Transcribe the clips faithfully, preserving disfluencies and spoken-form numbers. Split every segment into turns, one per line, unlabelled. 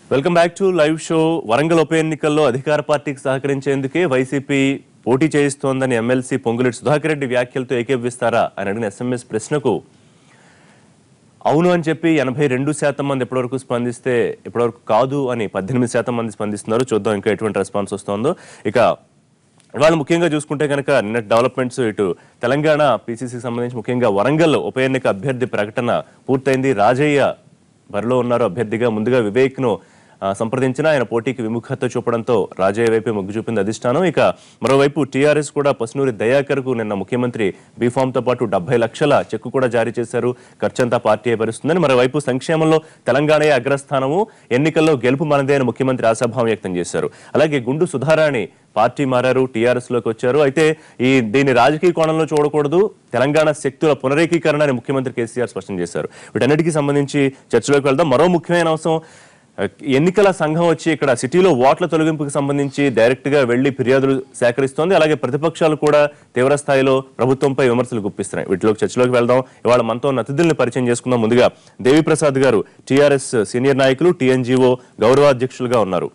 Welcome back to live show. Warangal ఉప ఎన్నికల్లో అధికార పార్టీకి సహకరించేందుకే వైసీపీ పోటీ చేయిస్తోందని ఎమ్మెల్సీ పొంగులేటి సుధాకర్ రెడ్డి వ్యాఖ్యలతో ఏకీభవిస్తారా అని అడిగిన ఎస్ఎంఎస్ ప్రశ్నకు అవును అని చెప్పి ఎనభై రెండు శాతం మంది ఎప్పటివరకు స్పందిస్తే ఇప్పటివరకు కాదు అని పద్దెనిమిది శాతం మంది స్పందిస్తున్నారు. చూద్దాం ఇంకా ఎటువంటి రెస్పాన్స్ వస్తుందో. ఇక ఇవాళ ముఖ్యంగా చూసుకుంటే కనుక నిన్న డెవలప్మెంట్స్ ఇటు తెలంగాణ పీసీసీకి సంబంధించి ముఖ్యంగా వరంగల్ ఉప ఎన్నిక అభ్యర్థి ప్రకటన పూర్తయింది. రాజయ్య బరిలో ఉన్నారు అభ్యర్థిగా. ముందుగా వివేక్ను సంప్రదించిన ఆయన పోటీకి విముఖత చూపడంతో రాజయ్య వైపే మొగ్గు చూపింది అధిష్టానం. ఇక మరోవైపు టీఆర్ఎస్ కూడా పసునూరి దయాకర్ కు నిన్న ముఖ్యమంత్రి బీఫామ్ తో పాటు డెబ్బై లక్షల చెక్కు కూడా జారీ చేశారు. ఖర్చంతా పార్టీ భరిస్తుందని. మరోవైపు సంక్షేమంలో తెలంగాణయే అగ్రస్థానము, ఎన్నికల్లో గెలుపు మనదే అని ముఖ్యమంత్రి ఆశాభావం వ్యక్తం చేశారు. అలాగే గుండు సుధారాణి పార్టీ మారారు, టీఆర్ఎస్ లోకి వచ్చారు. అయితే ఈ దీన్ని రాజకీయ కోణంలో చూడకూడదు, తెలంగాణ శక్తుల పునరేకీకరణ అని ముఖ్యమంత్రి కేసీఆర్ స్పష్టం చేశారు. వీటన్నిటికీ సంబంధించి చర్చలోకి వెళ్దాం. మరో ముఖ్యమైన అంశం, ఎన్నికల సంఘం వచ్చి ఇక్కడ సిటీలో ఓట్ల తొలగింపుకు సంబంధించి డైరెక్ట్ గా వెళ్లి ఫిర్యాదులు సేకరిస్తోంది. అలాగే ప్రతిపక్షాలు కూడా తీవ్ర స్థాయిలో ప్రభుత్వంపై విమర్శలు గుప్పిస్తున్నాయి. వీటిలోకి చర్చలోకి వెళ్దాం. ఇవాళ మనతో ఉన్న అతిథుల్ని పరిచయం చేసుకుందాం. ముందుగా దేవిప్రసాద్ గారు టీఆర్ఎస్ సీనియర్ నాయకులు, టీఎన్జీఓ గౌరవాధ్యక్షులుగా ఉన్నారు.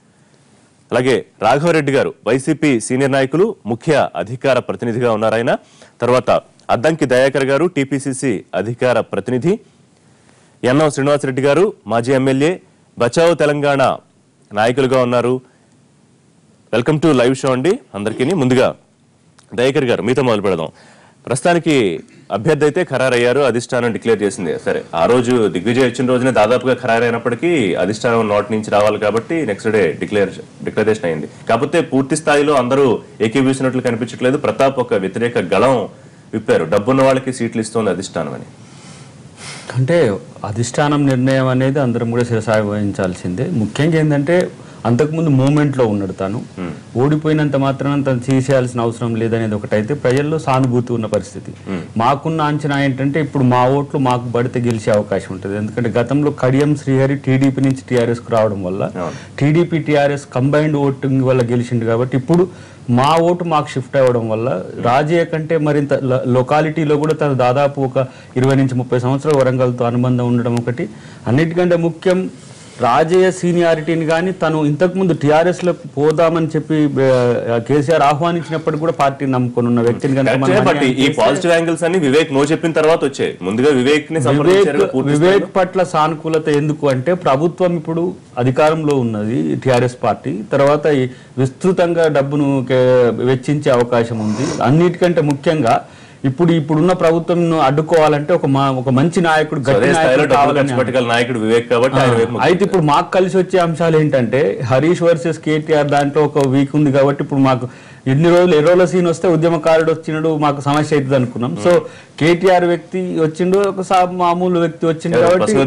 అలాగే రాఘవరెడ్డి గారు వైసీపీ సీనియర్ నాయకులు, ముఖ్య అధికార ప్రతినిధిగా ఉన్నారు ఆయన. తర్వాత అద్దంకి దయాకర్ గారు టీపీసీసీ అధికార ప్రతినిధి. ఎన్ఎం శ్రీనివాసరెడ్డి గారు మాజీ ఎమ్మెల్యే, బచావ్ తెలంగాణ నాయకులుగా ఉన్నారు. వెల్కమ్ టు లైవ్ షో అండి అందరికీ. ముందుగా దయాకర్ గారు మీతో మొదలు పెడదాం. ప్రస్తుతానికి అభ్యర్థి అయితే ఖరారయ్యారు, అధిష్టానం డిక్లేర్ చేసింది. సరే, ఆ రోజు దిగ్విజయ్ వచ్చిన రోజునే దాదాపుగా ఖరారైనప్పటికీ అధిష్టానం నోటి నుంచి రావాలి కాబట్టి నెక్స్ట్ డే డిక్లేర్ డిక్లరేషన్ అయింది. కాకపోతే పూర్తి స్థాయిలో అందరూ ఏకీభవిస్తున్నట్లు కనిపించట్లేదు. ప్రతాప్ ఒక వ్యతిరేక గళం విప్పారు, డబ్బున్న వాళ్ళకి సీట్లు ఇస్తోంది అధిష్టానం అని.
అంటే అధిష్టానం నిర్ణయం అనేది అందరం కూడా శిరసావహించాల్సిందే. ముఖ్యంగా ఏంటంటే అంతకుముందు మూమెంట్లో ఉన్నాడు తాను, ఓడిపోయినంత మాత్రాన తను తీసేయాల్సిన అవసరం లేదనేది ఒకటైతే ప్రజల్లో సానుభూతి ఉన్న పరిస్థితి. మాకున్న అంచనా ఏంటంటే ఇప్పుడు మా ఓట్లు మాకు పడితే గెలిచే అవకాశం ఉంటుంది. ఎందుకంటే గతంలో కడియం శ్రీహరి టీడీపీ నుంచి టీఆర్ఎస్కు రావడం వల్ల టీడీపీ టీఆర్ఎస్ కంబైన్డ్ ఓటింగ్ వల్ల గెలిచిండు. కాబట్టి ఇప్పుడు మా ఓటు మాకు షిఫ్ట్ అవ్వడం వల్ల రాజయ్య కంటే మరింత లొకాలిటీలో కూడా తను దాదాపు ఒక ఇరవై నుంచి ముప్పై సంవత్సరాల వరంగల్తో అనుబంధం ఉండడం ఒకటి. అన్నిటికంటే ముఖ్యం రాజయ్య సీనియారిటీని కానీ తను ఇంతకుముందు టీఆర్ఎస్లో పోదామని చెప్పి కేసీఆర్ ఆహ్వానించినప్పుడు కూడా పార్టీని నమ్ముకొని ఉన్న వ్యక్తిని వివేక్ పట్ల సానుకూలత ఎందుకు అంటే ప్రభుత్వం ఇప్పుడు అధికారంలో ఉన్నది టీఆర్ఎస్ పార్టీ, తర్వాత విస్తృతంగా డబ్బును వెచ్చించే అవకాశం ఉంది. అన్నిటికంటే ముఖ్యంగా ఇప్పుడు ఇప్పుడున్న ప్రభుత్వం అడ్డుకోవాలంటే ఒక ఒక మంచి నాయకుడు, గట్టి
నాయకుడు వివేక్ కాబట్టి.
అయితే ఇప్పుడు మాకు కలిసి వచ్చే అంశాలు ఏంటంటే హరీష్ వర్సెస్ కేటీఆర్ దాంట్లో ఒక వీక్ ఉంది కాబట్టి ఇప్పుడు మాకు ఎన్ని రోజులు ఎర్రోల సీన్ వస్తే ఉద్యమకారుడు వచ్చినాడు మాకు సమస్య అవుతుంది అనుకున్నాం. సో కేటీఆర్ వ్యక్తి వచ్చిండు, ఒక మామూలు వ్యక్తి వచ్చిండు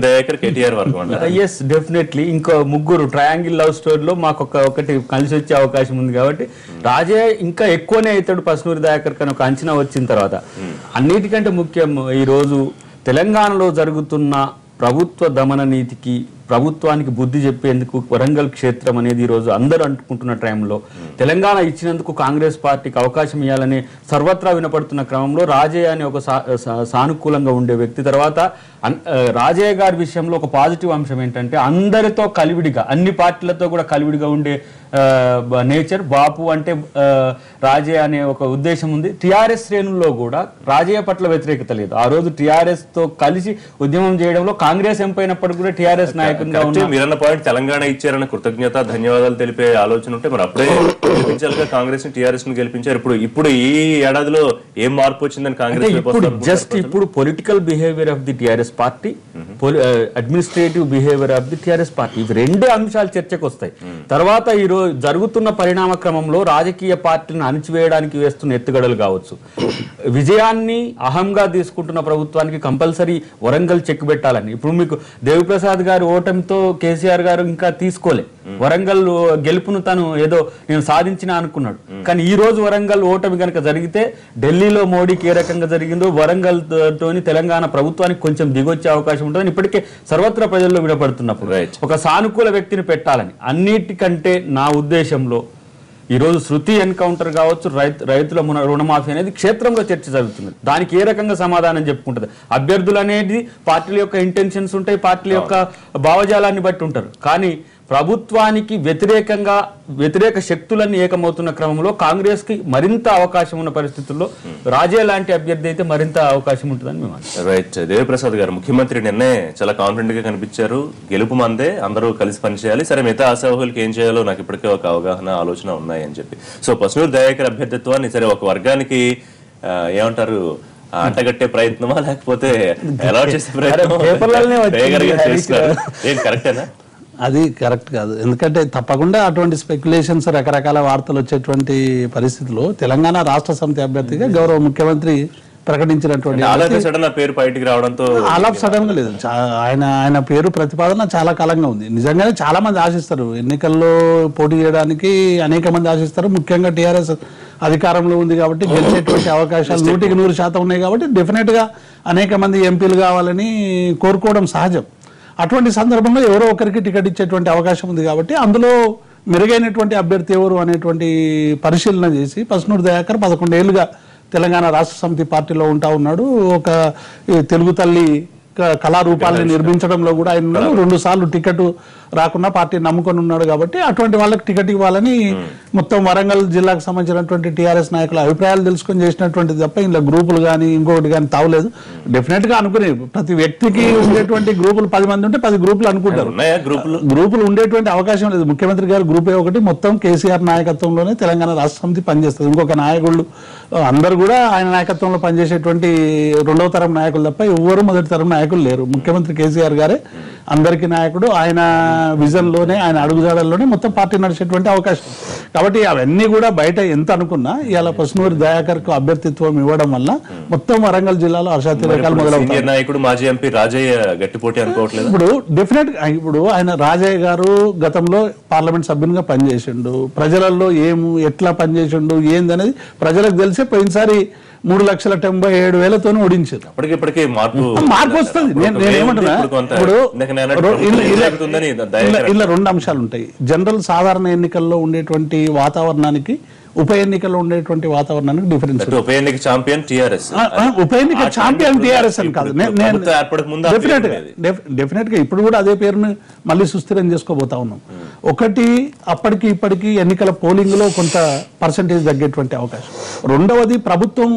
కాబట్టి ఎస్ డెఫినెట్లీ ఇంకో ముగ్గురు ట్రయాంగిల్ లవ్ స్టోరీలో మాకు ఒక ఒకటి కలిసి వచ్చే అవకాశం ఉంది. కాబట్టి రాజయ్య ఇంకా ఎక్కువనే అవుతాడు పసునూరి దయాకర్ కానీ ఒక అంచనా వచ్చిన తర్వాత. అన్నిటికంటే ముఖ్యం ఈ రోజు తెలంగాణలో జరుగుతున్న ప్రభుత్వ దమన నీతికి, ప్రభుత్వానికి బుద్ధి చెప్పేందుకు వరంగల్ క్షేత్రం అనేది ఈరోజు అందరూ అంటుకుంటున్న టైంలో తెలంగాణ ఇచ్చినందుకు కాంగ్రెస్ పార్టీకి అవకాశం ఇవ్వాలని సర్వత్రా వినపడుతున్న క్రమంలో రాజయ్య అనే ఒక సానుకూలంగా ఉండే వ్యక్తి. తర్వాత రాజయ్య గారి విషయంలో ఒక పాజిటివ్ అంశం ఏంటంటే అందరితో కలివిడిగా, అన్ని పార్టీలతో కూడా కలివిడిగా ఉండే నేచర్. బాపు అంటే రాజయ్య అనే ఒక ఉద్దేశం ఉంది. టీఆర్ఎస్ శ్రేణుల్లో కూడా రాజయ్య పట్ల వ్యతిరేకత లేదు. ఆ రోజు టీఆర్ఎస్ తో కలిసి ఉద్యమం చేయడంలో కాంగ్రెస్ ఎంపైనప్పటికీ కూడా టీఆర్ఎస్ నాయకులు
మీరన్న పాయింట్ తెలంగాణ ఇచ్చారన్న కృతజ్ఞత ధన్యవాదాలు తెలిపే ఆలోచన ఉంటే మరి అప్పుడే గెలిపించాలిగా కాంగ్రెస్ ని, టీఆర్ఎస్ ని గెలిపించారు. ఇప్పుడు ఇప్పుడు ఈ ఏడాదిలో ఏం మార్పు వచ్చిందని కాంగ్రెస్
ఇప్పుడు జస్ట్ ఇప్పుడు political behaviour of the TRS party, administrative behaviour of the TRS party, ఇవి రెండే అంశాలు చర్చకు వస్తాయి. తర్వాత ఈ రోజు జరుగుతున్న పరిణామ క్రమంలో రాజకీయ పార్టీలను అణిచివేయడానికి వేస్తున్న ఎత్తుగడలు కావచ్చు, విజయాన్ని అహంగా తీసుకుంటున్న ప్రభుత్వానికి కంపల్సరీ వరంగల్ చెక్ పెట్టాలని. ఇప్పుడు మీకు దేవిప్రసాద్ గారు ఓటమితో కేసీఆర్ గారు ఇంకా తీసుకోలే, వరంగల్ గెలుపును తను ఏదో నేను సాధించిన అనుకున్నాడు. కానీ ఈ రోజు వరంగల్ ఓటమి కనుక జరిగితే ఢిల్లీలో మోడీకి ఏ రకంగా జరిగిందో వరంగల్ తోని తెలంగాణ ప్రభుత్వానికి కొంచెం దిగొచ్చే అవకాశం ఉంటుందని ఇప్పటికే సర్వత్రా ప్రజల్లో వినపడుతున్నప్పుడు ఒక సానుకూల వ్యక్తిని పెట్టాలని. అన్నిటికంటే నా ఉద్దేశంలో ఈరోజు శృతి ఎన్కౌంటర్ కావచ్చు, రైతు రైతుల రుణమాఫీ అనేది క్షేత్రంలో చర్చ జరుగుతుంది. దానికి ఏ రకంగా సమాధానం చెప్పుకుంటుంది? అభ్యర్థులు అనేది పార్టీల యొక్క ఇంటెన్షన్స్ ఉంటాయి, పార్టీల యొక్క భావజాలాన్ని బట్టి ఉంటారు. కానీ ప్రభుత్వానికి వ్యతిరేకంగా వ్యతిరేక శక్తులన్నీ ఏకమవుతున్న క్రమంలో కాంగ్రెస్ కి మరింత అవకాశం ఉన్న పరిస్థితుల్లో రాజే లాంటి అభ్యర్థి అయితే మరింత అవకాశం ఉంటుందని మేము అనుకుంటున్నాం.
రైట్. దేవిప్రసాద్ గారు, ముఖ్యమంత్రి నిన్నే చాలా కాన్ఫిడెంట్ గా కనిపించారు. గెలుపు మందే, అందరూ కలిసి పనిచేయాలి, సరే మిగతా ఆశావహులకి ఏం చేయాలో నాకు ఇప్పటికే ఒక అవగాహన ఆలోచన ఉన్నాయి అని చెప్పి. సో పసునూరు దయాకర్ అభ్యర్థిత్వాన్ని సరే ఒక వర్గానికి ఏమంటారు అంటగట్టే ప్రయత్నమా లేకపోతే అలాట్ చేసే ప్రయత్నం చేస్తున్నారు? ఏం కరెక్టేనా?
అది కరెక్ట్ కాదు. ఎందుకంటే తప్పకుండా అటువంటి స్పెక్యులేషన్స్ రకరకాల వార్తలు వచ్చేటువంటి పరిస్థితుల్లో తెలంగాణ రాష్ట్ర సమితి అభ్యర్థిగా గౌరవ ముఖ్యమంత్రి ప్రకటించినటువంటి
పేరు బయటికి రావడంతో
ఆల్ ఆఫ్ సడన్ గా లేదు. ఆయన ఆయన పేరు ప్రతిపాదన చాలా కాలంగా ఉంది. నిజంగానే చాలా మంది ఆశిస్తారు ఎన్నికల్లో పోటీ చేయడానికి, అనేక మంది ఆశిస్తారు. ముఖ్యంగా టీఆర్ఎస్ అధికారంలో ఉంది కాబట్టి గెలిచేటువంటి అవకాశాలు నూటికి నూరు శాతం ఉన్నాయి కాబట్టి డెఫినెట్ గా అనేక మంది ఎంపీలు కావాలని కోరుకోవడం సహజం. అటువంటి సందర్భంలో ఎవరో ఒకరికి టికెట్ ఇచ్చేటువంటి అవకాశం ఉంది కాబట్టి అందులో మెరుగైనటువంటి అభ్యర్థి ఎవరు అనేటువంటి పరిశీలన చేసి పసునూరు దయాకర్ పదకొండేళ్లుగా తెలంగాణ రాష్ట్ర సమితి పార్టీలో ఉంటా ఉన్నాడు. ఒక తెలుగు తల్లి కళారూపాలని నిర్మించడంలో కూడా ఆయన ఉన్నాడు. రెండు సార్లు టికెట్ రాకుండా పార్టీ నమ్ముకొని ఉన్నాడు కాబట్టి అటువంటి వాళ్ళకి టికెట్ ఇవ్వాలని మొత్తం వరంగల్ జిల్లాకు సంబంధించినటువంటి టీఆర్ఎస్ నాయకుల అభిప్రాయాలు తెలుసుకొని చేసినటువంటిది తప్ప ఇంట్లో గ్రూపులు కానీ ఇంకొకటి కానీ తావలేదు. డెఫినెట్ గా అనుకునే ప్రతి వ్యక్తికి ఉండేటువంటి గ్రూపులు పది మంది ఉంటే పది గ్రూపులు అనుకుంటారు. గ్రూపులు ఉండేటువంటి అవకాశం లేదు. ముఖ్యమంత్రి గారు గ్రూపే ఒకటి, మొత్తం కేసీఆర్ నాయకత్వంలోనే తెలంగాణ రాష్ట్ర సమితి పనిచేస్తుంది. ఇంకొక నాయకులు అందరు కూడా ఆయన నాయకత్వంలో పనిచేసేటువంటి రెండవ తరం నాయకులు తప్ప ఎవరు మొదటి తరం నాయకులు లేరు. ముఖ్యమంత్రి కేసీఆర్ గారే అందరికీ నాయకుడు. ఆయన విజన్ లోనే, ఆయన అడుగుజాడల్లోనే మొత్తం పార్టీ నడిచేటువంటి అవకాశం. కాబట్టి అవన్నీ కూడా బయట ఎంత అనుకున్నా ఇవాళ పసునూరి దయాకర్ కు అభ్యర్థిత్వం ఇవ్వడం వల్ల మొత్తం వరంగల్ జిల్లాలో హర్షాతిరేకాలు మొదలవుతాయి.
నాయకుడు మాజీ ఎంపీ రాజయ్య గట్టి పోటీ అనుకోవట్లేదు.
ఇప్పుడు డెఫినెట్ ఇప్పుడు ఆయన రాజయ్య గారు గతంలో పార్లమెంట్ సభ్యునిగా పనిచేసిండు. ప్రజలలో ఏము ఎట్లా పనిచేసిండు ఏందనేది ప్రజలకు తెలిసే పోయినసారి మూడు లక్షల తొంభై ఏడు వేలతో ఓడించారు.
అప్పటికిప్పటికే మార్పు
మార్పు వస్తుంది. నేను ఏమంటున్నా, ఇప్పుడు ఇలా రెండు అంశాలు ఉంటాయి. జనరల్ సాధారణ ఎన్నికల్లో ఉండేటువంటి వాతావరణానికి ఉప ఎన్నికల్లో ఉండేటువంటి వాతావరణానికి డిఫరెన్స్.
ఉప ఎన్నిక ఛాంపియన్ టీఆర్ఎస్,
ఉప ఎన్నిక ఛాంపియన్ టీఆర్ఎస్ అని కాదు. డెఫినెట్ గా డెఫినెట్ గా ఇప్పుడు కూడా అదే పేరుని మళ్ళీ సుస్థిరం చేసుకోబోతా ఉన్నాం. ఒకటి, అప్పటికి ఇప్పటికి ఎన్నికల పోలింగ్ లో కొంత పర్సంటేజ్ తగ్గేటువంటి అవకాశం. రెండవది, ప్రభుత్వం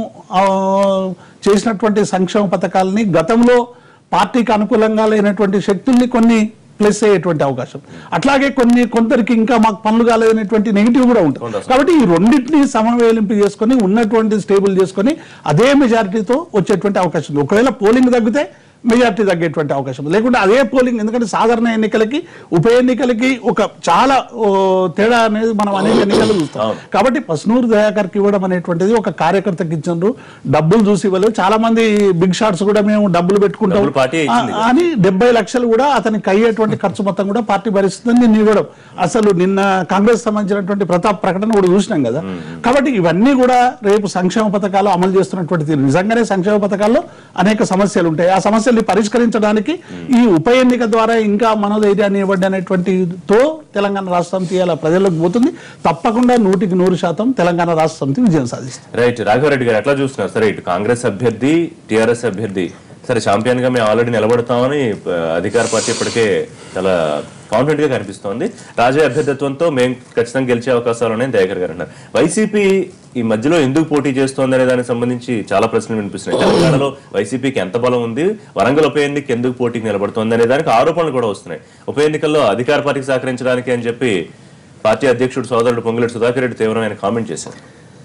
చేసినటువంటి సంక్షేమ పథకాలని గతంలో పార్టీకి అనుకూలంగా లేనటువంటి శక్తుల్ని కొన్ని ప్లస్ అయ్యేటువంటి అవకాశం. అట్లాగే కొన్ని కొందరికి ఇంకా మాకు పనులు కాలేదనేటువంటి నెగిటివ్ కూడా ఉంటుంది. కాబట్టి ఈ రెండింటినీ సమవేలింపు చేసుకొని ఉన్నటువంటి స్టేబుల్ చేసుకొని అదే మెజారిటీతో వచ్చేటువంటి అవకాశం ఉంది. ఒకవేళ పోలింగ్ తగ్గితే మెజార్టీ తగ్గేటువంటి అవకాశం, లేకుంటే అదే పోలింగ్. ఎందుకంటే సాధారణ ఎన్నికలకి ఉప ఎన్నికలకి ఒక చాలా తేడా అనేది మనం అనేక ఎన్నికలు చూస్తాం. కాబట్టి పసునూరు దయాకర్కి ఇవ్వడం అనేటువంటిది ఒక కార్యకర్తకి ఇచ్చిండ్రు, డబ్బులు చూసి ఇవ్వలేదు. చాలా మంది బిగ్ షాట్స్ కూడా మేము డబ్బులు పెట్టుకుంటాం అని డెబ్బై లక్షలు కూడా అతనికి అయ్యేటువంటి ఖర్చు మొత్తం కూడా పార్టీ భరిస్తుందని నిన్ను ఇవ్వడం. అసలు నిన్న కాంగ్రెస్ సంబంధించినటువంటి ప్రతాప్ ప్రకటన కూడా చూసినాం కదా. కాబట్టి ఇవన్నీ కూడా రేపు సంక్షేమ పథకాలు అమలు చేస్తున్నటువంటి తీరు. నిజంగానే సంక్షేమ పథకాల్లో అనేక సమస్యలు ఉంటాయి. ఆ సమస్యలు పరిష్కరించడానికి ఈ ఉప ఎన్నిక ద్వారా ఇంకా మనోధైర్యాన్ని ఇవ్వండి అనేటువంటితో తెలంగాణ రాష్ట్ర సమితి అలా ప్రజలకు పోతుంది. తప్పకుండా నూటికి నూరు శాతం తెలంగాణ రాష్ట్ర సమితి విజయం సాధిస్తుంది.
రైట్. రాఘవరెడ్డి గారు ఎట్లా చూస్తున్నారు? సరే, ఇటు కాంగ్రెస్ అభ్యర్థి, టీఆర్ఎస్ అభ్యర్థి సరే ఛాంపియన్ గా మేము ఆల్రెడీ నిలబడతామని అధికార పార్టీ ఇప్పటికే చాలా కాన్ఫిడెంట్ గా కనిపిస్తోంది. రాజయ్య అభ్యర్థిత్వంతో మేము ఖచ్చితంగా గెలిచే అవకాశాలు ఉన్నాయని దయాకర్ గారు అన్నారు. వైసీపీ ఈ మధ్యలో ఎందుకు పోటీ చేస్తోంది అనే దానికి సంబంధించి చాలా ప్రశ్నలు వినిపిస్తున్నాయి. తెలంగాణలో వైసీపీకి ఎంత బలం ఉంది, వరంగల్ ఉప ఎన్నిక ఎందుకు పోటీకి నిలబడుతోంది అనే దానికి ఆరోపణలు కూడా వస్తున్నాయి. ఉప ఎన్నికల్లో అధికార పార్టీకి సహకరించడానికి అని చెప్పి పార్టీ అధ్యక్షుడు సోదరుడు పొంగులేటి సుధాకర్ రెడ్డి తీవ్రమైన కామెంట్ చేశారు.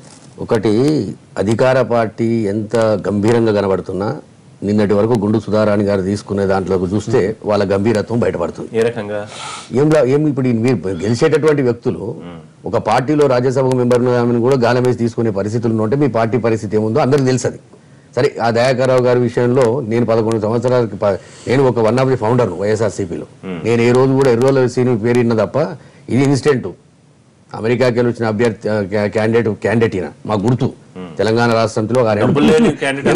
ఒకటి, అధికార పార్టీ ఎంత గంభీరంగా కనబడుతున్నా నిన్నటి వరకు గుండు సుధారాణి గారు తీసుకునే దాంట్లోకి చూస్తే వాళ్ళ గంభీరత్వం బయటపడుతుంది.
ఏ రకంగా?
ఏం ఏం ఇప్పుడు మీరు గెలిచేటటువంటి వ్యక్తులు ఒక పార్టీలో రాజ్యసభ మెంబర్ని కూడా గాలం వేసి తీసుకునే పరిస్థితులు ఉంటే మీ పార్టీ పరిస్థితి ఏముందో అందరికి తెలుసది. సరే, ఆ దయాకర్రావు గారి విషయంలో నేను పదకొండు సంవత్సరాలకి నేను ఒక వన్ ఆఫ్ ది ఫౌండర్ వైఎస్ఆర్సీపీలో. నేను ఏ రోజు కూడా ఎర్రోల సీని పేరున్న తప్ప ఇది ఇన్స్టెంట్ అమెరికాకి వెళ్ళి వచ్చిన అభ్యర్థి క్యాండిడేట్ క్యాండిడేట్ ఈయన మా గుర్తు తెలంగాణ రాష్ట్రంలో డబ్బులు లేని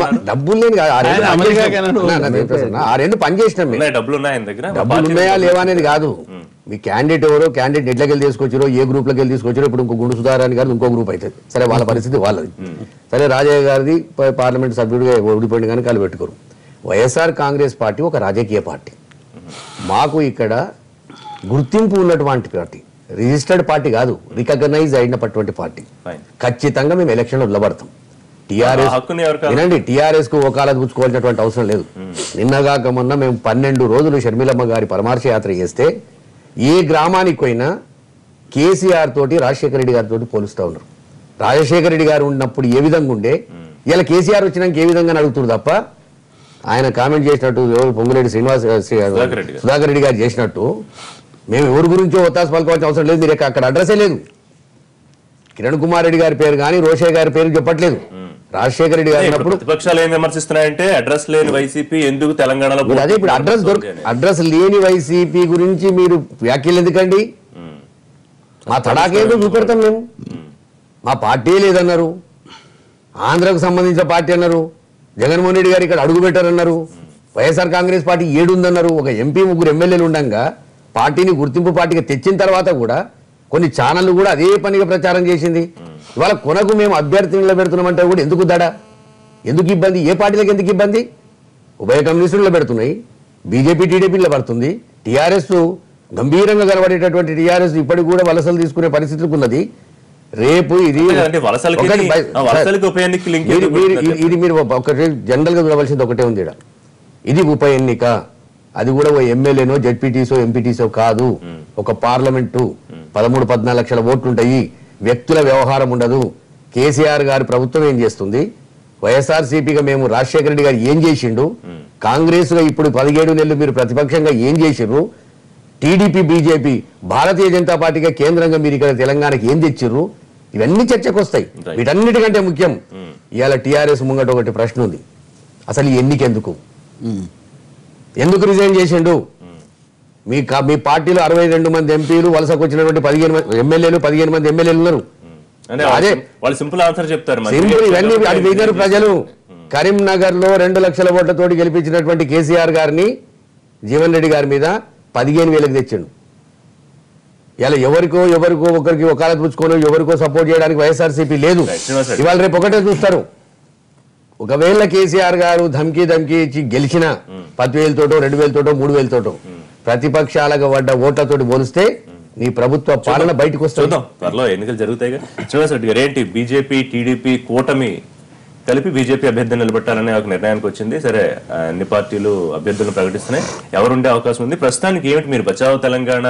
ఆ రెండు పనిచేసినాం. డబ్బులు ఉన్నాయా లేవా అనేది కాదు, మీ క్యాండిడేట్ ఎవరో క్యాండిడేట్ ఎట్లకి వెళ్ళి తీసుకొచ్చారో ఏ గ్రూప్ లోకి వెళ్ళి తీసుకొచ్చారో. ఇప్పుడు ఇంకో గుండు సుధారాణి గారు ఇంకో గ్రూప్ అవుతుంది. సరే, వాళ్ళ పరిస్థితి వాళ్ళది. సరే, రాజయ్య గారిది పార్లమెంట్ సభ్యుడిగా ఓడిపోయింది కానీ కాలు పెట్టుకోరు. వైఎస్ఆర్ కాంగ్రెస్ పార్టీ ఒక రాజకీయ పార్టీ. మాకు ఇక్కడ గుర్తింపు ఉన్నటువంటి పార్టీ, రిజిస్టర్డ్ పార్టీ కాదు, రికగ్నైజ్ అయినటువంటి పార్టీ. ఖచ్చితంగా మేము ఎలక్షన్లో నిలబడతాం. టీఆర్ఎస్ వినండి, టీఆర్ఎస్ కు ఓకాలత పుచ్చుకోవాల్సినటువంటి అవసరం లేదు. నిన్నగాక మొన్న మేము పన్నెండు రోజులు షర్మిలమ్మ గారి పరమార్శ యాత్ర చేస్తే ఏ గ్రామానికి పోయినా కేసీఆర్ తోటి రాజశేఖర రెడ్డి గారితో పోలుస్తూ ఉన్నారు. రాజశేఖర రెడ్డి గారు ఉన్నప్పుడు ఏ విధంగా ఉండే, ఇలా కేసీఆర్ వచ్చినాక ఏ విధంగా అడుగుతున్నారు తప్ప ఆయన కామెంట్ చేసినట్టు పొంగులేటి శ్రీనివాస్ సుధాకర్ రెడ్డి గారు చేసినట్టు మేము ఎవరి గురించో ఒత్తాస పలుకోవాల్సిన అవసరం లేదు. మీరు అక్కడ అడ్రస్సే లేదు. కిరణ్ కుమార్ రెడ్డి గారి పేరు కానీ రోషయ్య గారి పేరు చెప్పట్లేదు. రాజశేఖర రెడ్డి గారు
ప్రతిపక్షాలు ఏం విమర్శిస్తున్నాయంటే అడ్రస్ లేని వైసీపీ ఎందుకు తెలంగాణలో
అదే ఇప్పుడు అడ్రస్ అడ్రస్ లేని వైసీపీ గురించి మీరు వ్యాఖ్యలు ఎందుకండి? మా తడాకేందో చూపెడతాం మేము. మా పార్టీ లేదన్నారు, ఆంధ్రకు సంబంధించిన పార్టీ అన్నారు, జగన్మోహన్ రెడ్డి గారు ఇక్కడ అడుగు పెట్టారన్నారు, వైఎస్ఆర్ కాంగ్రెస్ పార్టీ ఏడు ఉందన్నారు, ఒక ఎంపీ ముగ్గురు ఎమ్మెల్యేలు ఉండగా పార్టీని గుర్తింపు పార్టీగా తెచ్చిన తర్వాత కూడా కొన్ని ఛానళ్లు కూడా అదే పనిగా ప్రచారం చేసింది. ఇవాళ కొనకు మేము అభ్యర్థిని నిలబెడుతున్నామంటే కూడా ఎందుకు దడ, ఎందుకు ఇబ్బంది? ఏ పార్టీలకు ఎందుకు ఇబ్బంది? ఉభయ కమ్యూనిస్టులు నిలబెడుతున్నాయి, బీజేపీ టీడీపీ నిలబడుతుంది, టీఆర్ఎస్ గంభీరంగా కనబడేటటువంటి టీఆర్ఎస్ ఇప్పటికి కూడా వలసలు తీసుకునే పరిస్థితులకు ఉన్నది. రేపు ఇది ఇది మీరు ఒకటి జనరల్ గా చూడవలసింది ఒకటే ఉంది. ఇది ఉప ఎన్నిక, అది కూడా ఓ ఎమ్మెల్యేనో జెడ్పీటీసో ఎంపీటీసో కాదు, ఒక పార్లమెంటు. పదమూడు పద్నాలుగు లక్షల ఓట్లు ఉంటాయి, వ్యక్తుల వ్యవహారం ఉండదు. కేసీఆర్ గారి ప్రభుత్వం ఏం చేస్తుంది, వైఎస్ఆర్సీపీగా మేము రాజశేఖర రెడ్డి గారు ఏం చేసిండు, కాంగ్రెస్ గా ఇప్పుడు పదిహేడు నెలలు మీరు ప్రతిపక్షంగా ఏం చేసిర్రు, టీడీపీ బీజేపీ భారతీయ జనతా పార్టీగా కేంద్రంగా మీరు ఇక్కడ తెలంగాణకి ఏం తెచ్చిర్రు, ఇవన్నీ చర్చకు వస్తాయి. వీటన్నిటికంటే ముఖ్యం ఇవాళ టీఆర్ఎస్ ముంగట ఒకటి ప్రశ్న ఉంది, అసలు ఈ ఎన్నికెందుకు, ఎందుకు రిజైన్ చేసిండు? మీ మీ పార్టీలో అరవై రెండు మంది ఎంపీలు, వలసకు వచ్చినటువంటి పదిహేను మంది ఎమ్మెల్యేలు పదిహేను మంది ఎమ్మెల్యేలు ఉన్నారు. అదే
వాళ్ళు సింపుల్ ఆన్సర్ చెప్తారు.
సింపుల్ ఇవన్నీ అడిగినారు ప్రజలు. కరీంనగర్ లో రెండు లక్షల ఓట్లతోటి గెలిపించినటువంటి కేసీఆర్ గారిని జీవన్ రెడ్డి గారి మీద పదిహేను వేలకు తెచ్చిండు. ఇలా ఎవరికో ఎవరికో ఒకరికి వకాలత పుచ్చుకోను ఎవరికో సపోర్ట్ చేయడానికి వైఎస్ఆర్సీపీ లేదు. ఇవాళ రేపు ఒకటే చూస్తారు, ఒకవేళ కేసీఆర్ గారు ధమ్కీ ధమ్కీ ఇచ్చి గెలిచిన పదివేలతోటో రెండు వేలతోటో మూడు వేలతోటో ప్రతిపక్షాలకు పడ్డ ఓట్లతోటి పోలిస్తే నీ ప్రభుత్వ పాలన బయటకు వస్తుంది.
త్వరలో ఎన్నికలు జరుగుతాయి. శ్రీనివాస్ రెడ్డి గారు ఏంటి, బీజేపీ టీడీపీ కూటమి కలిపి బీజేపీ అభ్యర్థిని నిలబెట్టాలనే ఒక నిర్ణయానికి వచ్చింది. సరే, అన్ని పార్టీలు అభ్యర్థులను ప్రకటిస్తున్నాయి, ఎవరుండే అవకాశం ఉంది? ప్రస్తుతానికి ఏమిటి, మీరు బచావ్ తెలంగాణ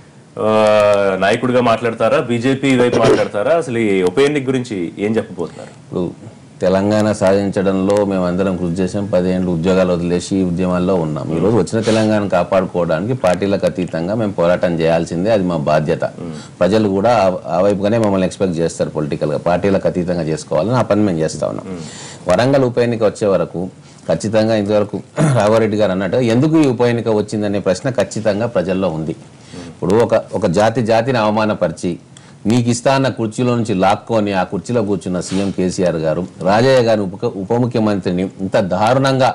నాయకుడిగా మాట్లాడతారా, బీజేపీ వైపు మాట్లాడతారా? అసలు ఈ ఉప ఎన్నిక గురించి ఏం చెప్పబోతున్నారు?
ఇప్పుడు తెలంగాణ సాధించడంలో మేము అందరం కృషి చేసాం. పదిహేను ఉద్యోగాలు వదిలేసి ఉద్యమాల్లో ఉన్నాం. ఈరోజు వచ్చిన తెలంగాణ కాపాడుకోవడానికి పార్టీలకు అతీతంగా మేము పోరాటం చేయాల్సిందే, అది మా బాధ్యత. ప్రజలు కూడా ఆ వైపుగానే మమ్మల్ని ఎక్స్పెక్ట్ చేస్తారు. పొలిటికల్గా పార్టీలకు అతీతంగా చేసుకోవాలని ఆ పని మేము చేస్తా ఉన్నాం. వరంగల్ ఉప ఎన్నిక వచ్చే వరకు ఖచ్చితంగా ఇంతవరకు రాఘవరెడ్డి గారు అన్నట్టు ఎందుకు ఈ ఉప ఎన్నిక వచ్చిందనే ప్రశ్న ఖచ్చితంగా ప్రజల్లో ఉంది. ఇప్పుడు ఒక ఒక జాతి జాతిని అవమానపరిచి నీకు ఇస్తా అన్న కుర్చీలో నుంచి లాక్కొని ఆ కుర్చీలో కూర్చున్న సీఎం కేసీఆర్ గారు రాజయ్య గారి ఉప ఉప ముఖ్యమంత్రిని ఇంత దారుణంగా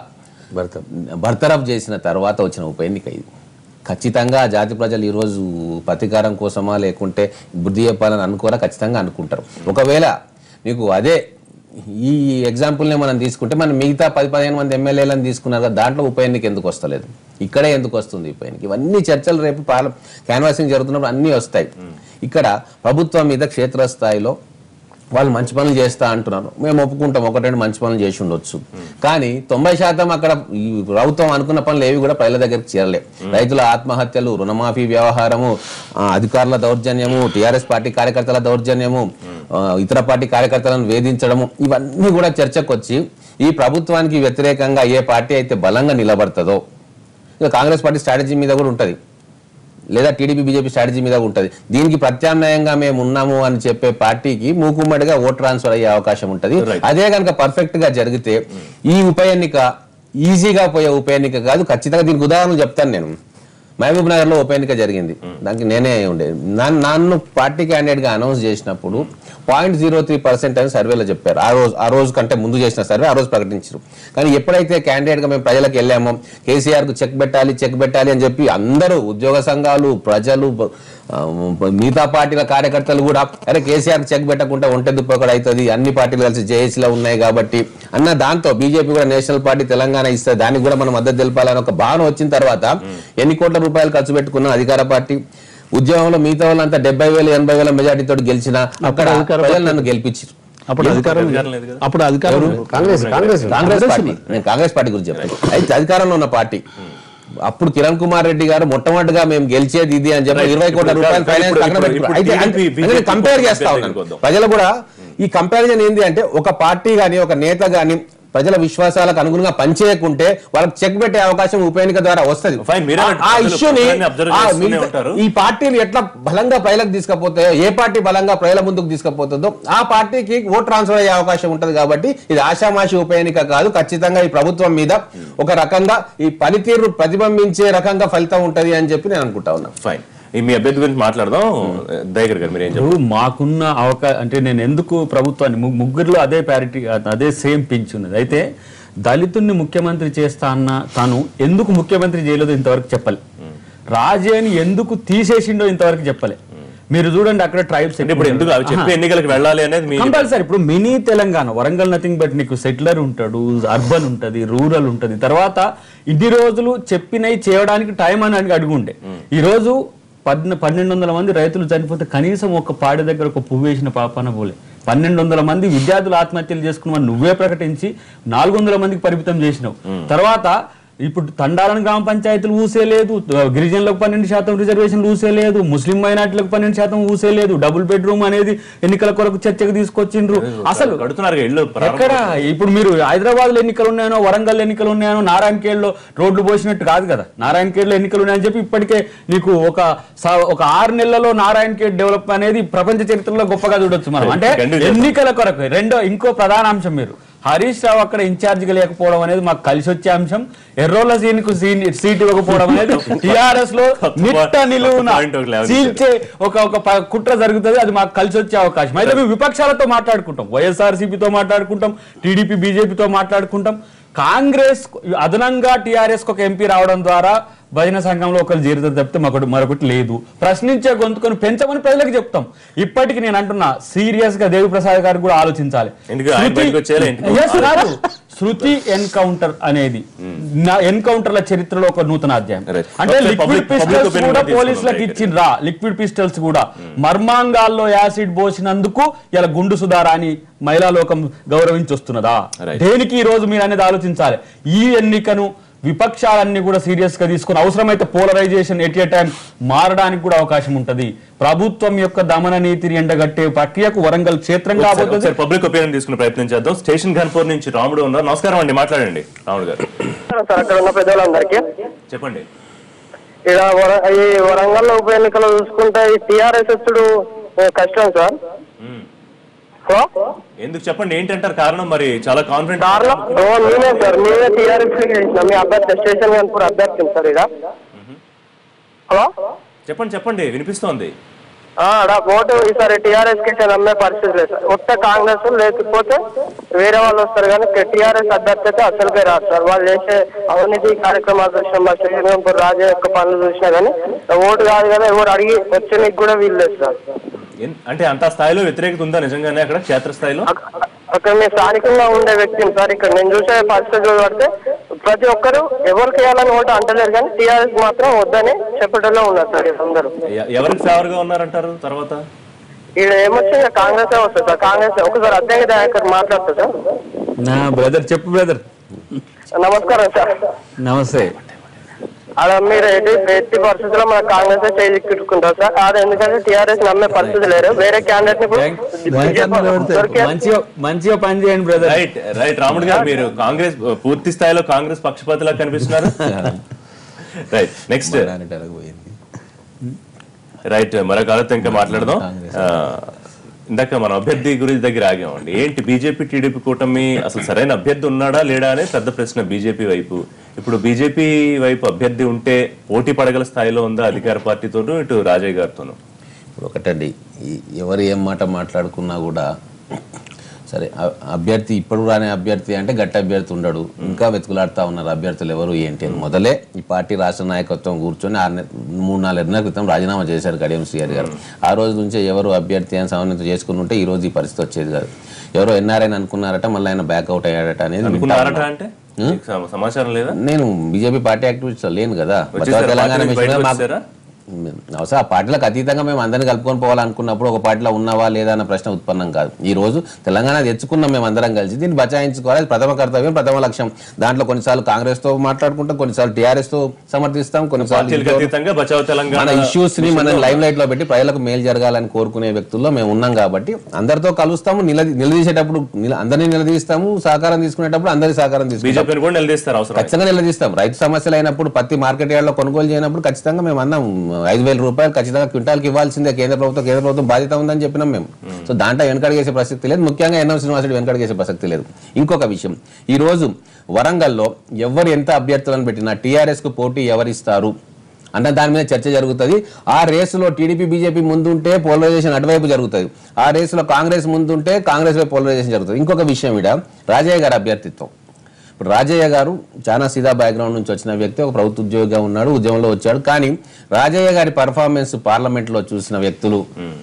బర్తరఫ్ చేసిన తర్వాత వచ్చిన ఉప ఎన్నిక ఇది. ఖచ్చితంగా జాతి ప్రజలు ఈరోజు ప్రతీకారం కోసమా లేకుంటే బుద్ధి చెప్పాలని అనుకోరా? ఖచ్చితంగా అనుకుంటారు. ఒకవేళ నీకు అదే ఈ ఎగ్జాంపుల్నే మనం తీసుకుంటే మనం మిగతా పది పదిహేను మంది ఎమ్మెల్యేలను తీసుకున్నారు కదా, దాంట్లో ఉప ఎన్నిక ఎందుకు వస్తలేదు, ఇక్కడే ఎందుకు వస్తుంది ఉప ఎన్నిక? ఇవన్నీ చర్చలు రేపు పాల క్యాన్వాసింగ్ జరుగుతున్నప్పుడు అన్నీ వస్తాయి. ఇక్కడ ప్రభుత్వం మీద క్షేత్రస్థాయిలో వాళ్ళు మంచి పనులు చేస్తా అంటున్నారు, మేము ఒప్పుకుంటాం, ఒకటి రెండు మంచి పనులు చేసి ఉండొచ్చు. కానీ తొంభై శాతం అక్కడ ఈ ప్రభుత్వం అనుకున్న పనులు ఏవి కూడా ప్రజల దగ్గరికి చేరలేవు. రైతుల ఆత్మహత్యలు, రుణమాఫీ వ్యవహారము, అధికారుల దౌర్జన్యము, టీఆర్ఎస్ పార్టీ కార్యకర్తల దౌర్జన్యము, ఇతర పార్టీ కార్యకర్తలను వేధించడము, ఇవన్నీ కూడా చర్చకు వచ్చి ఈ ప్రభుత్వానికి వ్యతిరేకంగా ఏ పార్టీ అయితే బలంగా నిలబడుతుందో, ఇక కాంగ్రెస్ పార్టీ స్ట్రాటజీ మీద కూడా ఉంటుంది, లేదా టీడీపీ బీజేపీ స్ట్రాటజీ మీద ఉంటుంది. దీనికి ప్రత్యామ్నాయంగా మేము ఉన్నాము అని చెప్పే పార్టీకి మూకుమ్మడిగా ఓట్ ట్రాన్స్ఫర్ అయ్యే అవకాశం ఉంటుంది. అదే కనుక పర్ఫెక్ట్ గా జరిగితే ఈ ఉప ఎన్నిక ఈజీగా పోయే ఉప ఎన్నిక కాదు. ఖచ్చితంగా దీనికి ఉదాహరణ చెప్తాను. నేను మహబూబ్ నగర్ లో ఉప ఎన్నిక జరిగింది, దానికి నేనే ఉండే నన్ను పార్టీ క్యాండిడేట్ గా అనౌన్స్ చేసినప్పుడు పాయింట్ జీరో త్రీ పర్సెంట్ అని సర్వేలో చెప్పారు. ఆ రోజు ఆ రోజు కంటే ముందు చేసిన సర్వే ఆ రోజు ప్రకటించారు. కానీ ఎప్పుడైతే క్యాండిడేట్ గా మేము ప్రజలకు వెళ్ళామో కేసీఆర్ కు చెక్ పెట్టాలి చెక్ పెట్టాలి అని చెప్పి అందరూ ఉద్యోగ సంఘాలు, ప్రజలు, మిగతా పార్టీల కార్యకర్తలు కూడా అరే కేసీఆర్ చెక్ పెట్టకుండా ఒంటె దుప్పకడ అవుతుంది, అన్ని పార్టీలు కలిసి జేఏసీలో ఉన్నాయి కాబట్టి అన్న దాంతో బీజేపీ కూడా నేషనల్ పార్టీ తెలంగాణ ఇస్తుంది, దానికి కూడా మనం మద్దతు తెలపాలని ఒక భావన వచ్చిన తర్వాత ఎన్ని కోట్ల రూపాయలు ఖర్చు పెట్టుకున్న అధికార పార్టీ ఉద్యమంలో మిగతా వాళ్ళంతా డెబ్బై వేలు ఎనభై వేల మెజార్టీతో గెలిచిన అక్కడ ప్రజలు నన్ను గెలిపించారు.
అప్పుడు అధికారం అప్పుడు అధికారం
కాంగ్రెస్ కాంగ్రెస్
కాంగ్రెస్ పార్టీ, నేను కాంగ్రెస్ పార్టీ గురించి చెప్తాను. అయితే అధికారంలో ఉన్న పార్టీ అప్పుడు కిరణ్ కుమార్ రెడ్డి గారు మొట్టమొదటిగా మేము గెలిచేది ఇది అని చెప్పి ఇరవై కోట్ల రూపాయలు ఫైనాన్స్ పక్కన పెట్టుకున్నారు. అయితే కంపేర్ చేస్తా ఉన్నాను ప్రజలు కూడా. ఈ కంపారిజన్ ఏంటి అంటే ఒక పార్టీ గాని ఒక నేత గాని ప్రజల విశ్వాసాలకు అనుగుణంగా పనిచేయకుంటే వాళ్ళకి చెక్ పెట్టే అవకాశం ఉప ఎన్నిక ద్వారా వస్తుంది. ఆ ఇష్యూని ఈ పార్టీలు ఎట్లా బలంగా ప్రజలకు తీసుకపోతాయో, ఏ పార్టీ బలంగా ప్రజల ముందుకు తీసుకుపోతుందో ఆ పార్టీకి ఓట్ ట్రాన్స్ఫర్ అయ్యే అవకాశం ఉంటది. కాబట్టి ఇది ఆషామాషి ఉప ఎన్నిక కాదు, ఖచ్చితంగా ఈ ప్రభుత్వం మీద ఒక రకంగా ఈ పనితీరు ప్రతిబింబించే రకంగా ఫలితం ఉంటది అని చెప్పి నేను అనుకుంటా ఉన్నా.
ఫైన్, మీ అభ్యర్థి గురించి మాట్లాడదాం. దయాకర్ గారు మీరు ఏం చెప్తారు?
మాకున్న అవకాశం అంటే నేను ఎందుకు ప్రభుత్వాన్ని ముగ్గురులో అదే ప్యారిటీ అదే సేమ్ పించ్ ఉన్నది. అయితే దళితుడిని ముఖ్యమంత్రి చేస్తా అన్న తాను ఎందుకు ముఖ్యమంత్రి చేయలేదో ఇంతవరకు చెప్పలే. రాజేని ఎందుకు తీసేసిండో ఇంతవరకు చెప్పలే. మీరు చూడండి అక్కడ ట్రైబ్స్
ఇప్పుడు ఎందుకు అవి చెప్పి ఎన్నికలకు వెళ్ళాలి అనేది
కంపల్సరీ. ఇప్పుడు mini Telangana Warangal nothing but నీకు సెటిలర్ ఉంటాడు, అర్బన్ ఉంటది, రూరల్ ఉంటది. తర్వాత ఇన్ని రోజులు చెప్పినవి చేయడానికి టైం అని అడుగుండే. ఈ రోజు పన్నె పన్నెండు వందల మంది రైతులు చనిపోతే కనీసం ఒక పాడి దగ్గర ఒక పువ్వు వేసిన పాపన పోలే. పన్నెండు వందల మంది విద్యార్థులు ఆత్మహత్యలు చేసుకున్న నువ్వే ప్రకటించి నాలుగు వందల మందికి పరిమితం చేసినావు. తర్వాత ఇప్పుడు తండాలను గ్రామ పంచాయతీలు ఊసేలేదు, గిరిజనులకు పన్నెండు శాతం రిజర్వేషన్లు ఊసేలేదు, ముస్లిం మైనార్టీలకు పన్నెండు శాతం ఊసేలేదు, డబుల్ బెడ్రూమ్ అనేది ఎన్నికల కొరకు చర్చకు తీసుకొచ్చిండ్రు. అసలు ఎక్కడ ఇప్పుడు మీరు హైదరాబాద్ లో ఎన్నికలు ఉన్నాయనో, వరంగల్ ఎన్నికలు ఉన్నాయనో, నారాయణఖేడ్లో రోడ్లు పోసినట్టు కాదు కదా. నారాయణఖేడ్లో ఎన్నికలు ఉన్నాయని చెప్పి ఇప్పటికే నీకు ఒక ఒక ఆరు నెలలలో నారాయణఖేడ్ డెవలప్ అనేది ప్రపంచ చరిత్రలో గొప్పగా చూడొచ్చు మనం. అంటే ఎన్నికల కొరకు. రెండో ఇంకో ప్రధాన అంశం, మీరు హరీష్ రావు అక్కడ ఇన్ఛార్జిగా లేకపోవడం అనేది మాకు కలిసి వచ్చే అంశం. ఎర్రోల సీన్కు సీట్ ఇవ్వకపోవడం అనేది టిఆర్ఎస్ లో నిట్ట నిలువున చీల్చే ఒక ఒక కుట్ర జరుగుతుంది. అది మాకు కలిసి వచ్చే అవకాశం. అయితే మేము విపక్షాలతో మాట్లాడుకుంటాం, వైఎస్ఆర్సీపీతో మాట్లాడుకుంటాం, టీడీపీ బీజేపీతో మాట్లాడుకుంటాం. కాంగ్రెస్ అదనంగా టీఆర్ఎస్ ఒక ఎంపీ రావడం ద్వారా భజన సంఘంలో ఒకరు చేరుతుంది తప్పితే మరొకటి మరొకటి లేదు. ప్రశ్నించే గొంతుకొని పెంచమని ప్రజలకు చెప్తాం. ఇప్పటికి నేను అంటున్నా సీరియస్ గా దేవి ప్రసాద్ గారు కూడా ఆలోచించాలి. శృతి ఎన్కౌంటర్ అనేది ఎన్కౌంటర్ల చరిత్రలో ఒక నూతన అధ్యాయం. అంటే లిక్విడ్ పిస్టల్స్ కూడా పోలీసులకు ఇచ్చిండ్రా. లిక్విడ్ పిస్టల్స్ కూడా మర్మాంగాల్లో యాసిడ్ పోసినందుకు ఇలా గుండు సుధారాని మహిళా లోకం గౌరవించి వస్తున్నదా? దేనికి ఈ రోజు మీరు అనేది ఆలోచించాలి. ఈ ఎన్నికను విపక్షాలన్నీ కూడా సీరియస్ గా తీసుకుని అవసరమైతే పోలరైజేషన్ ఎట్ ఏ టైం మారడానికి కూడా అవకాశం ఉంటది. ప్రభుత్వం యొక్క దమన నీతిని ఎండగట్టే ప్రక్రియకు వరంగల్ క్షేత్రం కాబోతుంది.
పబ్లిక్ ఒపీనియన్ తీసుకునే ప్రయత్నం చేద్దాం. స్టేషన్ ఘన్పూర్ నుంచి రాముడు ఉన్నారు. నమస్కారం అండి, మాట్లాడండి రాముడు గారు.
అక్కడ ఉన్న పెద్దలందరికీ
చెప్పండి.
ఈ వరంగల్ ఉప ఎన్నికలు చూసుకుంటే ఈ టిఆర్ఎస్ ఎత్తుడు కష్టం సార్.
ఎందుకు చెప్పండి, ఏంటంటారు కారణం? మరి చాలా కాన్ఫిడెంట్
కారణం నేనే సార్, నేనే టీఆర్ఎస్ చేసిన మీ అభ్యర్థి స్టేషన్ కనుక అభ్యర్థి సార్. ఇక హలో
చెప్పండి చెప్పండి వినిపిస్తోంది.
ఓటు ఈసారి టీఆర్ఎస్ కి నమ్మే పరిస్థితి లేదు సార్. ఒక్క కాంగ్రెస్ లేకపోతే వేరే వాళ్ళు వస్తారు కానీ టీఆర్ఎస్ అభ్యర్థి అయితే అసలుకే రాదు సార్. వాళ్ళు చేసే అవినీతి కార్యక్రమాలు చూసినా, మా శ్రీరంగపూర్ రాజా యొక్క పనులు చూసినా కానీ ఓటు కాదు కదా, ఎవరు అడిగి వచ్చేందుకు కూడా వీలు లేదు సార్.
అంటే అంత స్థాయిలో వ్యతిరేకత ఉందా నిజంగానే అక్కడ క్షేత్రస్థాయిలో?
అక్కడ నేను స్థానికంగా ఉండే వ్యక్తిని సార్. ఇక్కడ నేను చూసే పరిస్థితులు పడితే ప్రతి ఒక్కరు ఎవరికి వేయాలని ఓటు అంటలేరు కానీ టీఆర్ఎస్ మాత్రం వద్దని చెప్పడంలో ఉన్నారు సార్ అందరూ.
ఎవరికి ఫేవర్ గా ఉన్నారంటారు? తర్వాత
ఇక్కడ ఏమొచ్చి కాంగ్రెస్ వస్తుంది సార్. కాంగ్రెస్ ఒకసారి అధ్యక్ష దయాకర్ మాట్లాడుతుంది సార్.
నా బ్రదర్ చెప్పు బ్రదర్.
నమస్కారం సార్.
నమస్తే.
అలా మీరు ఎట్టి ఎట్టి పరిస్థితుల్లో మన కాంగ్రెస్ చేయించుకుంటారు సార్. అది ఎందుకంటే టీఆర్ఎస్ నమ్మే పరిస్థితి లేరు. వేరే క్యాండిడేట్
మంచిగా పని చేయండి బ్రదర్.
రైట్ రైట్ రాముడు గారు, మీరు కాంగ్రెస్ పూర్తి స్థాయిలో కాంగ్రెస్ పక్షపాతిలా కనిపిస్తున్నారు. రైట్ నెక్స్ట్ రైట్ మరొక ఆలోచన ఇంకా మాట్లాడదాం. ఇందాక మన అభ్యర్థి గురించి దగ్గర ఆగామండి. ఏంటి బీజేపీ టీడీపీ కూటమి అసలు సరైన అభ్యర్థి ఉన్నాడా లేడా అనే పెద్ద ప్రశ్న బీజేపీ వైపు. ఇప్పుడు బీజేపీ వైపు అభ్యర్థి ఉంటే పోటీ పడగల స్థాయిలో ఉందా అధికార పార్టీతోనూ ఇటు రాజయ్య గారితోనూ?
ఇప్పుడు ఒకటండి, ఎవరు ఏం మాట మాట్లాడుకున్నా కూడా సరే అభ్యర్థి ఇప్పుడు రాని అభ్యర్థి అంటే గట్టి అభ్యర్థి ఉండడు, ఇంకా వెతుకులాడుతూ ఉన్నారు అభ్యర్థులు ఎవరు ఏంటి అని. మొదలే ఈ పార్టీ రాష్ట్ర నాయకత్వం కూర్చొని ఆరు మూడు నాలుగు నెలల క్రితం రాజీనామా చేశారు కడియం శ్రీహరి గారు. ఆ రోజు నుంచే ఎవరు అభ్యర్థి అని సమన్వయం చేసుకుని ఉంటే ఈ రోజు ఈ పరిస్థితి వచ్చేది కాదు. ఎవరో ఎన్ఆర్ఐ అనుకున్నారట, మళ్ళీ ఆయన బ్యాక్అవుట్ అయ్యాడట అనేది
సమాచారం లేదా?
నేను బీజేపీ పార్టీ యాక్టివిటీస్ లేను కదా, తెలంగాణ అవసరం ఆ పార్టీలకు అతీతంగా మేము అందరినీ కలుపుకొని పోవాలనుకున్నప్పుడు ఒక పార్టీలో ఉన్నావా లేదా అన్న ప్రశ్న ఉత్పన్నం కాదు. ఈ రోజు తెలంగాణ తెచ్చుకున్నాం మేము అందరం కలిసి, దీన్ని బచాయించుకోవాలి, ప్రథమ కర్తవ్యం, ప్రథమ లక్ష్యం. దాంట్లో కొన్నిసార్లు కాంగ్రెస్ తో మాట్లాడుకుంటాం, కొన్నిసార్లు టీఆర్ఎస్ తో సమర్థిస్తాం, కొన్నిసార్లు మన ఇష్యూస్ ని మనం లైవ్ లైట్ లో పెట్టి ప్రజలకు మేలు జరగాలని కోరుకునే వ్యక్తుల్లో మేము ఉన్నాం కాబట్టి అందరితో కలుస్తాము. నిల నిలదీసేటప్పుడు అందరినీ నిలదీస్తాము, సహకారం తీసుకునేటప్పుడు అందరి సహకారం తీసుకుంటాం, ఖచ్చితంగా నిలదీస్తాం. రైతు సమస్యలు అయినప్పుడు పత్తి మార్కెట్ యార్డ్ లో కొనుగోలు చేయనప్పుడు ఖచ్చితంగా మేము అన్నాం ఐదు వేల రూపాయలు ఖచ్చితంగా క్వింటాల్కి ఇవ్వాల్సిందే, కేంద్ర ప్రభుత్వం కేంద్ర ప్రభుత్వం బాధ్యత ఉందని చెప్పినాం మేము. సో దాంట్లో వెనకడిగేసే ప్రసక్తి లేదు, ముఖ్యంగా ఎన్ఎం శ్రీనివాసరెడ్డి వెనకడిగేసే ప్రసక్తి లేదు. ఇంకొక విషయం, ఈ రోజు వరంగల్లో ఎవరు ఎంత అభ్యర్థులను పెట్టినా టీఆర్ఎస్ కు పోటీ ఎవరిస్తారు అంటే దాని మీద చర్చ జరుగుతుంది. ఆ రేసులో టీడీపీ బీజేపీ ముందుంటే పోలరైజేషన్ అటువైపు జరుగుతుంది, ఆ రేసులో కాంగ్రెస్ ముందుంటే కాంగ్రెస్ వైపు పోలరైజేషన్ జరుగుతుంది. ఇంకొక విషయం ఇడ రాజయ్య గారి అభ్యర్థిత్వం. ఇప్పుడు రాజయ్య గారు చాలా సీదా బ్యాక్గ్రౌండ్ నుంచి వచ్చిన వ్యక్తి, ఒక ప్రభుత్వ ఉద్యోగిగా ఉన్నాడు, ఉద్యమంలో వచ్చాడు. కానీ రాజయ్య గారి పర్ఫార్మెన్స్ పార్లమెంట్ లో చూసిన వ్యక్తులు,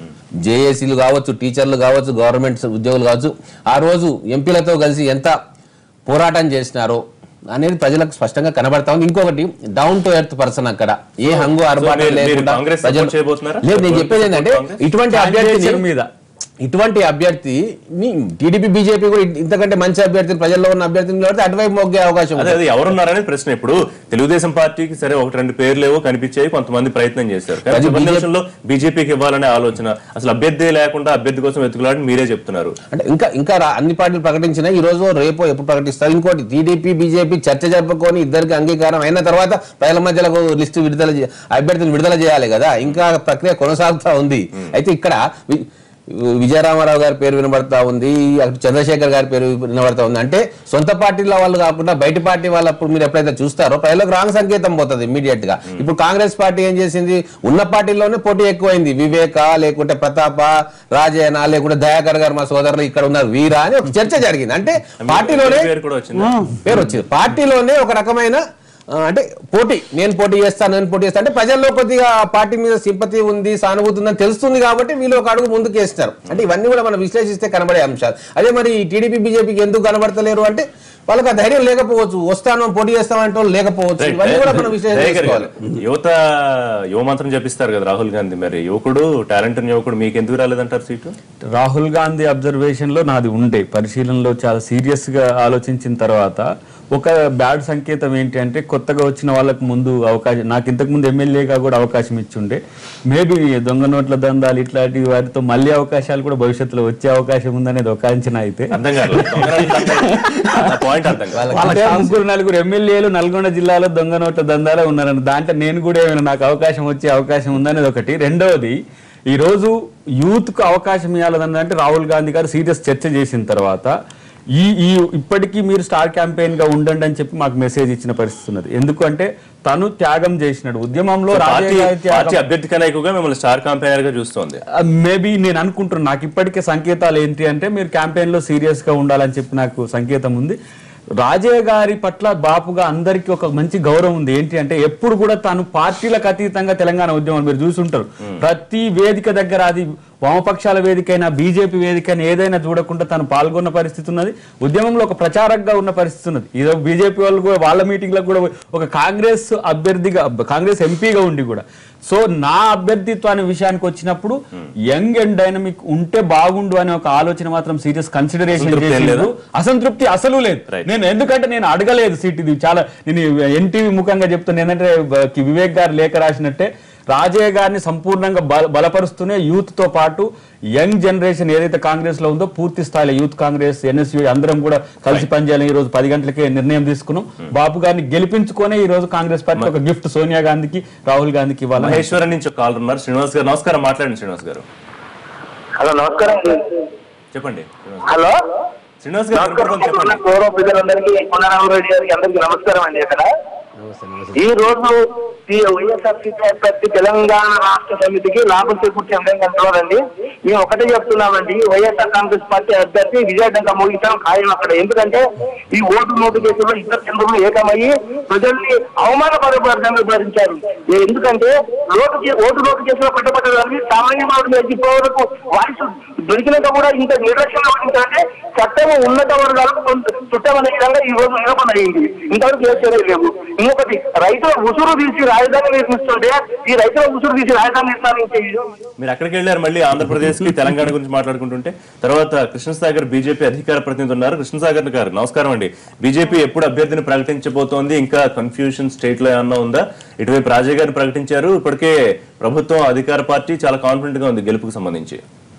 జేఏసీలు కావచ్చు, టీచర్లు కావచ్చు, గవర్నమెంట్ ఉద్యోగులు కావచ్చు, ఆ రోజు ఎంపీలతో కలిసి ఎంత పోరాటం చేసినారో అనేది ప్రజలకు స్పష్టంగా కనబడతా ఉంది. ఇంకొకటి డౌన్ టు ఎర్త్ పర్సన్, అక్కడ ఏ హంగు అరపాటు లేకుండా లేదు. నేను చెప్పేది ఏంటంటే ఇటువంటి అభ్యర్థి మీద ఇటువంటి అభ్యర్థి టీడీపీ బీజేపీ కూడా ఇంతకంటే మంచి అభ్యర్థి ప్రజల్లో ఉన్న అభ్యర్థిని అటువైపు మొగ్గే అవకాశం
ఉంది. ఎవరున్నారనే ప్రశ్న. ఇప్పుడు తెలుగుదేశం పార్టీకి సరే ఒకటి రెండు పేర్లు ఏవో కనిపించాయి, కొంతమంది ప్రయత్నం చేశారు, కానీ బీజేపీకి ఇవ్వాలనే ఆలోచన, అసలు అభ్యర్థి లేకుండా అభ్యర్థి కోసం వెతుకులాడని మీరే చెప్తున్నారు.
అంటే ఇంకా ఇంకా అన్ని పార్టీలు ప్రకటించినా ఈ రోజు రేపో ఎప్పుడు ప్రకటిస్తారు. ఇంకోటి టీడీపీ బీజేపీ చర్చ జరుపుకొని ఇద్దరికి అంగీకారం అయిన తర్వాత ప్రజల మధ్యలో లిస్టు విడుదల అభ్యర్థిని విడుదల చేయాలి కదా, ఇంకా ప్రక్రియ కొనసాగుతా ఉంది. అయితే ఇక్కడ విజయరామారావు గారి పేరు వినబడతా ఉంది, చంద్రశేఖర్ గారి పేరు వినబడతా ఉంది. అంటే సొంత పార్టీల వాళ్ళు కాకుండా బయట పార్టీ వాళ్ళప్పుడు మీరు ఎప్పుడైతే చూస్తారో ప్రజలకు రాంగ్ సంకేతం పోతుంది ఇమీడియట్ గా. ఇప్పుడు కాంగ్రెస్ పార్టీ ఏం చేసింది, ఉన్న పార్టీలోనే పోటీ ఎక్కువైంది. వివేక లేకుంటే ప్రతాప, రాజేన లేకుంటే దయాకర్ గారు మా సోదరులు ఇక్కడ ఉన్నారు వీరా అని ఒక చర్చ జరిగింది. అంటే పార్టీలోనే పేరు వచ్చింది, పార్టీలోనే ఒక రకమైన అంటే పోటీ, నేను పోటీ చేస్తాను నేను పోటీ చేస్తాను అంటే ప్రజల్లో కొద్దిగా పార్టీ మీద సింపతి ఉంది, సానుభూతి ఉందని తెలుస్తుంది కాబట్టి వీళ్ళు ఒక అడుగు ముందుకు వేస్తారు. అంటే ఇవన్నీ కూడా మనం విశ్లేషిస్తే కనబడే అంశాలు. అదే మరి టీడీపీ బీజేపీకి ఎందుకు కనబడతలేరు అంటే వాళ్ళకి ఆ ధైర్యం లేకపోవచ్చు, వస్తాను పోటీ చేస్తామంటే లేకపోవచ్చు. ఇవన్నీ కూడా మనం విశ్లేషించుకోవాలి.
యువత యువమంత్రం చెప్పిస్తారు కదా రాహుల్ గాంధీ, మరి యువకుడు టాలెంట్ యువకుడు మీకు ఎందుకు రాలేదంటారు సీటు?
రాహుల్ గాంధీ అబ్జర్వేషన్ లో నాది ఉండే పరిశీలనలో చాలా సీరియస్ గా ఆలోచించిన తర్వాత ఒక బ్యాడ్ సంకేతం ఏంటి అంటే కొత్తగా వచ్చిన వాళ్ళకు ముందు అవకాశం, నాకు ఇంతకు ముందు ఎమ్మెల్యేగా కూడా అవకాశం ఇచ్చుండే, మేబీ దొంగ నోట్ల దందాలు ఇట్లాంటి వాటితో మళ్ళీ అవకాశాలు కూడా భవిష్యత్తులో వచ్చే అవకాశం ఉందనేది ఒక అంచనా. అయితే ముగ్గురు నలుగురు ఎమ్మెల్యేలు నల్గొండ జిల్లాలో దొంగ నోట్ల దందాలో ఉన్నారని, దాంట్లో నేను కూడా ఏమైనా నాకు అవకాశం వచ్చే అవకాశం ఉందనేది ఒకటి. రెండవది, ఈ రోజు యూత్ కు అవకాశం ఇవ్వాలంటే రాహుల్ గాంధీ గారు సీరియస్ చర్చ చేసిన తర్వాత ఈ ఈ ఇప్పటికీ మీరు స్టార్ క్యాంపెయిన్ గా ఉండండి అని చెప్పి మాకు మెసేజ్ ఇచ్చిన పరిస్థితి ఉన్నది. ఎందుకంటే తను త్యాగం చేసినాడు ఉద్యమంలో,
అభ్యర్థి కన్నా ఎక్కువగా మిమ్మల్ని స్టార్ క్యాంపెయినర్ గా చూస్తుంది.
మేబీ నేను అనుకుంటున్నాను, నాకు ఇప్పటికే సంకేతాలు ఏంటి అంటే మీరు క్యాంపెయిన్ లో సీరియస్ గా ఉండాలని చెప్పి నాకు సంకేతం ఉంది. రాజయ్య గారి పట్ల బాపుగా అందరికీ ఒక మంచి గౌరవం ఉంది. ఏంటి అంటే ఎప్పుడు కూడా తాను పార్టీలకు అతీతంగా తెలంగాణ ఉద్యమం మీరు చూసుంటారు, ప్రతి వేదిక దగ్గర అది వామపక్షాల వేదికైనా బీజేపీ వేదికైనా ఏదైనా చూడకుండా తను పాల్గొన్న పరిస్థితి ఉన్నది. ఉద్యమంలో ఒక ప్రచారకగా ఉన్న పరిస్థితి ఉన్నది. ఇదో బీజేపీ వాళ్ళు కూడా వాళ్ళ మీటింగ్లకు కూడా ఒక కాంగ్రెస్ అభ్యర్థిగా, కాంగ్రెస్ ఎంపీగా ఉండి కూడా. సో నా అభ్యర్థిత్వాన్ని విషయానికి వచ్చినప్పుడు యంగ్ అండ్ డైనమిక్ ఉంటే బాగుండు అనే ఒక ఆలోచన మాత్రం సీరియస్ కన్సిడరేషన్ చేయలేదు. అసంతృప్తి అసలు లేదు. నేను ఎందుకంటే నేను అడగలేదు సీట్, ఇది చాలా నేను ఎన్టీవీ ముఖంగా చెప్తాను. ఏంటంటే వివేక్ గారు లేఖ రాసినట్టే రాజయ్య గారిని సంపూర్ణంగా బలపరుస్తూనే యూత్ తో పాటు యంగ్ జనరేషన్ ఏదైతే కాంగ్రెస్ లో ఉందో పూర్తి స్థాయిలో యూత్ కాంగ్రెస్ ఎన్ఎస్యూ అందరం కూడా కలిసి పనిచేయాలని ఈ రోజు పది గంటలకే నిర్ణయం తీసుకున్నాం. బాబు గారిని గెలిపించుకునే ఈ రోజు కాంగ్రెస్ పార్టీ ఒక గిఫ్ట్ సోనియా గాంధీకి రాహుల్ గాంధీకి ఇవ్వాలి.
మహేశ్వరం నుంచి కాల్ ఉన్నారు శ్రీనివాస్ గారు. నమస్కారం, మాట్లాడండి శ్రీనివాస్ గారు.
హలో నమస్కారం
చెప్పండి.
హలో
శ్రీనివాస్ గారు
అందరికీ రెడ్డి గారికి అందరికీ నమస్కారం అండి. ఇక్కడ ఈ రోజు వైఎస్ఆర్సీపీ అభ్యర్థి తెలంగాణ రాష్ట్ర సమితికి లాభం చేకూర్చే అంశం అంటున్నారండి. మేము ఒకటే చెప్తున్నామండి, వైఎస్ఆర్ కాంగ్రెస్ పార్టీ అభ్యర్థి విజయడంగా ముగిస్తాం ఖాయం అక్కడ. ఎందుకంటే ఈ ఓటు నోటు కేసులో ఇద్దరు చంద్రులు ఏకమయ్యి ప్రజల్ని అవమానపరపడంగా భరించారు. ఎందుకంటే లోటు ఓటు నోటు కేసులో పట్టబడ్డదాన్ని సామాన్య పౌరులకు వాయిస్ దొరికినాక కూడా ఇంత నిర్లక్ష్యంగా వహించాలంటే చట్టం ఉన్నత వర్గాలకు చుట్టమనే విధంగా ఈ రోజు నిరూపణ అయింది. ఇంతవరకు ఏ చర్యలు లేవు. ఇంకొకటి, రైతుల ఉసురు తీసి రాజధాని నిర్మిస్తుంటే ఈ రైతుల ఉసురు తీసి రాజధాని నిర్మాణించే
మీరు అక్కడికి వెళ్ళారు, మళ్ళీ ఆంధ్రప్రదేశ్ కి తెలంగాణ గురించి మాట్లాడుకుంటుంటే తర్వాత కృష్ణసాగర్ బీజేపీ అధికార ప్రతినిధి ఉన్నారు. కృష్ణసాగర్ గారు నమస్కారం అండి. బీజేపీ ఎప్పుడు అభ్యర్థిని ప్రకటించబోతోంది? ఇంకా కన్ఫ్యూషన్ స్టేట్ లో ఏమన్నా ఉందా? ఇటువైపు రాజయ్య గారిని ప్రకటించారు, ఇప్పటికే ప్రభుత్వం అధికార పార్టీ చాలా కాన్ఫిడెంట్ గా ఉంది గెలుపుకు సంబంధించి.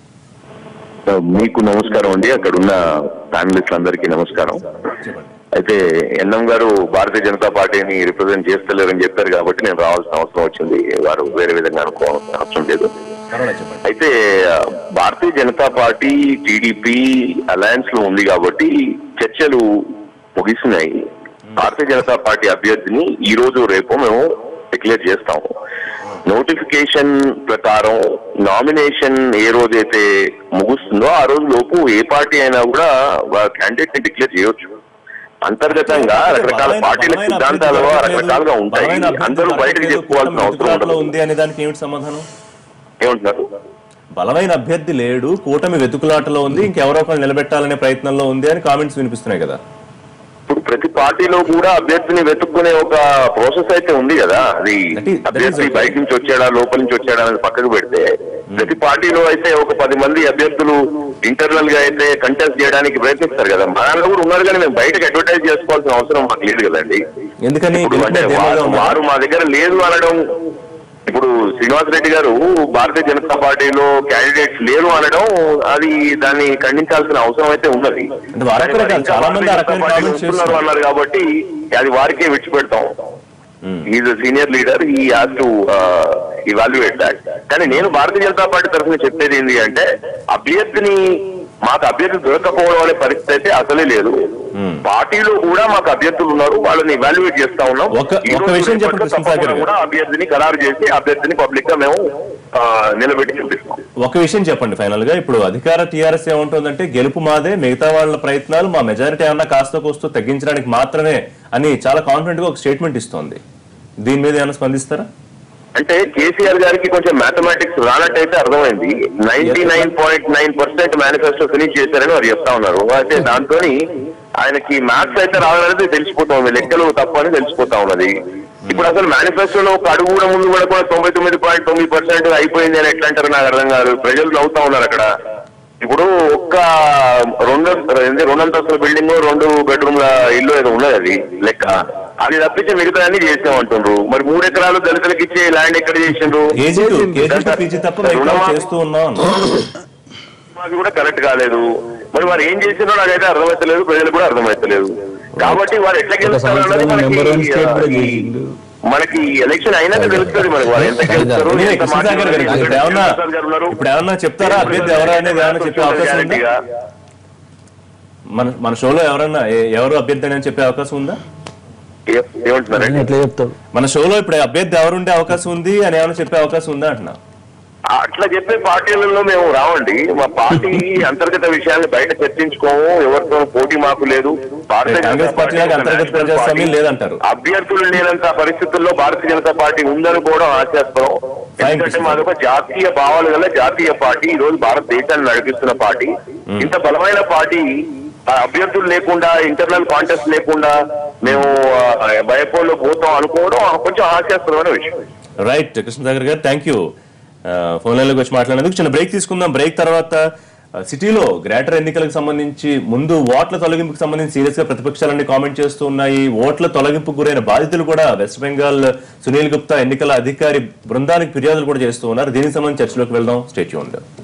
మీకు నమస్కారం అండి, అక్కడ ఉన్న ప్యానలిస్ట్ అందరికీ నమస్కారం. అయితే ఎన్ఎం గారు భారతీయ జనతా పార్టీని రిప్రజెంట్ చేస్తలేరని చెప్పారు కాబట్టి నేను రావాల్సిన అవసరం వచ్చింది. వారు వేరే విధంగా అనుకోవాల్సిన అవసరం లేదు. అయితే Bharatiya Janata party TDP alliance లో ఉంది కాబట్టి చర్చలు ముగిసినాయి. భారతీయ జనతా పార్టీ అభ్యర్థిని ఈ రోజు రేపు మేము డిక్లేర్ చేస్తాము. నోటిఫికేషన్ ప్రకారం నామినేషన్ ఏ రోజైతే ముగుస్తుందో ఆ రోజు లోపు ఏ పార్టీ అయినా కూడా క్యాండిడేట్ ని డిక్లేర్ చేయొచ్చు. అంతర్గతంగా రకరకాల పార్టీల సిద్ధాంతాలు రకరకాలుగా ఉంటాయి. అందరూ బయటకు చెప్పుకోవాల్సిన అవసరం
ఉంది అనే దానికి ఏమిటి సమాధానం?
ఏమంటున్నారు?
బలమైన అభ్యర్థి లేడు, కూటమి వెతుకులాటలో ఉంది, ఇంకెవరో ఒకరు నిలబెట్టాలనే ప్రయత్నంలో ఉంది అని కామెంట్స్ వినిపిస్తున్నాయి కదా.
ఇప్పుడు ప్రతి పార్టీలో కూడా అభ్యర్థిని వెతుక్కునే ఒక ప్రాసెస్ అయితే ఉంది కదా. అది అభ్యర్థి బయట నుంచి వచ్చాడా లోపల నుంచి వచ్చాడా అనేది పక్కకు పెడితే ప్రతి పార్టీలో అయితే ఒక పది మంది అభ్యర్థులు ఇంటర్నల్ గా అయితే కంటెస్ట్ చేయడానికి ప్రయత్నిస్తారు కదా. మా దాంట్లో కూడా ఉన్నారు కానీ మేము బయటకు అడ్వర్టైజ్ చేసుకోవాల్సిన అవసరం మాకు లేదు కదండి.
ఎందుకని
అంటే వారు మా దగ్గర లేదు అనడం, ఇప్పుడు శ్రీనివాస్ రెడ్డి గారు భారతీయ జనతా పార్టీలో క్యాండిడేట్స్ లేరు అనడం, అది దాన్ని ఖండించాల్సిన అవసరం అయితే ఉన్నది. అన్నారు కాబట్టి అది వారికే విడిచిపెడతాం. Is senior leader, he has to evaluate that. కానీ నేను భారతీయ జనతా పార్టీ తరఫున చెప్పేది ఏంటి అంటే, అభ్యర్థిని మాకు అభ్యర్థి దొరకపోవడం అనే పరిస్థితి అయితే అసలే లేదు. పార్టీలో కూడా మాకు అభ్యర్థులు ఉన్నారు, వాళ్ళని ఇవాల్యుయేట్ చేస్తా ఉన్నాం. కూడా అభ్యర్థిని ఖరారు చేసి అభ్యర్థిని పబ్లిక్ గా మేము నిలబెట్టి చూపిస్తాం.
ఒక విషయం చెప్పండి ఫైనల్ గా, ఇప్పుడు అధికార టీఆర్ఎస్ ఏముంటుందంటే గెలుపు మాదే, మిగతా వాళ్ళ ప్రయత్నాలు మా మెజారిటీ ఏమన్నా కాస్త కోస్తూ తగ్గించడానికి మాత్రమే అని చాలా కాన్ఫిడెంట్ గా ఒక స్టేట్మెంట్ ఇస్తోంది. దీని మీద ఏమైనా స్పందిస్తారా?
అంటే కేసీఆర్ గారికి కొంచెం మ్యాథమెటిక్స్ రానట్టయితే అర్థమైంది. Ninety nine point nine percent manifesto finish చేశారని వారు చెప్తా ఉన్నారు. అయితే దాంతో ఆయనకి మ్యాథ్స్ అయితే రావాలనేది తెలిసిపోతా ఉంది, లెక్కలు తప్పు అని తెలిసిపోతా ఉన్నది. ఇప్పుడు అసలు మేనిఫెస్టోలో ఒక అడుగు కూడా ముందు కూడా కూడా తొంభై తొమ్మిది పాయింట్ తొమ్మిది పర్సెంట్ అయిపోయింది అని ఎట్లా అంటారు నాకు అర్థం కాదు. ప్రజలు నవ్వుతా ఉన్నారు అక్కడ. ఇప్పుడు ఒక్క రెండు రెండు అంతస్తుల బిల్డింగ్ రెండు బెడ్రూమ్ల ఇల్లు ఏదో ఉన్నది, అది లెక్క. అది తప్పించి మిగతా అన్ని చేసామంటుండ్రు. మరి మూడు ఎకరాలు దళితులకు ఇచ్చే ల్యాండ్ ఎక్కడ చేసిండ్రు? మాకు కూడా కరెక్ట్ కాలేదు. మరి వారు ఏం చేసిండ్రో నాకైతే అర్థమైతలేదు, ప్రజలకు కూడా అర్థమైతలేదు. కాబట్టి వారు ఎట్లా గెలుస్తారు అన్నది మనకి మనకి ఎలక్షన్ అయినాక తెలుస్తుంది. మనకి వారు ఎంత గెలుస్తారు.
ఇప్పుడు ఏమన్నా చెప్తారా అభ్యర్థి ఎవరా అనేది ఏమన్నా చెప్పే అవకాశం ఉందా? మన మన షోలో ఎవరన్నా ఎవరు అభ్యర్థి అని చెప్పే అవకాశం ఉందా? మన షోలో ఇప్పుడు అభ్యర్థి ఎవరుండే అవకాశం ఉంది అని ఏమైనా చెప్పే అవకాశం ఉందా అంటున్నా?
అట్లా చెప్పే పార్టీలలో మేము రావండి. మా పార్టీ అంతర్గత విషయాన్ని బయట చర్చించుకోము, ఎవరితో పోటీ మాకు లేదు. అభ్యర్థులు లేనంత పరిస్థితుల్లో భారతీయ జనతా పార్టీ ఉందనుకోవడం ఆశాస్పదం. ఎందుకంటే మాదొక జాతీయ భావాలు గల జాతీయ పార్టీ, ఈ రోజు భారతదేశాన్ని నడిపిస్తున్న పార్టీ. ఇంత బలమైన పార్టీ అభ్యర్థులు లేకుండా, ఇంటర్నల్ కాంటెస్ట్ లేకుండా మేము భయపోలో పోతాం అనుకోవడం కొంచెం హాస్యాస్పదమైన విషయం.
రైట్ కృష్ణసాగర్ గారు, థ్యాంక్ యూ ఫోన్ లైన్లోకి వచ్చి మాట్లాడినందుకు. చిన్న బ్రేక్ తీసుకుందాం. బ్రేక్ తర్వాత సిటీలో గ్రేటర్ ఎన్నికలకు సంబంధించి ముందు ఓట్ల తొలగింపుకు సంబంధించి సీరియస్ గా ప్రతిపక్షాలన్నీ కామెంట్ చేస్తూ ఉన్నాయి. ఓట్ల తొలగింపుకు గురైన బాధితులు కూడా వెస్ట్ బెంగాల్ సునీల్ గుప్తా ఎన్నికల అధికారి బృందానికి ఫిర్యాదులు కూడా చేస్తూ ఉన్నారు. దీనికి సంబంధించి చర్చలోకి వెళ్దాం. Stay tuned.